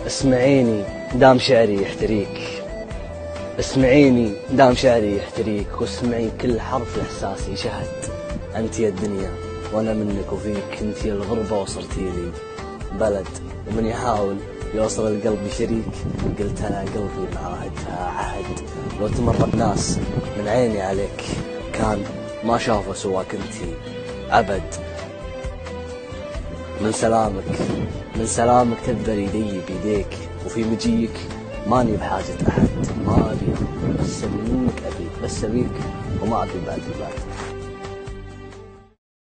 اسمعيني دام شعري يحتريك، اسمعيني دام شعري يحتريك، واسمعي كل حرف احساسي شهد. انت يا الدنيا وانا منك وفيك، انت يا الغربة وصرتي لي بلد، ومن يحاول يوصل القلب شريك. قلت انا قلبي معاهدها عهد، لو تمر الناس من عيني عليك كان ما شافوا سواك انتي ابد. من سلامك تقدر يدي بيديك، وفي مجيك ماني بحاجة أحد، ما أبي بس منك أبيك، بس أبيك وما أبي بعد.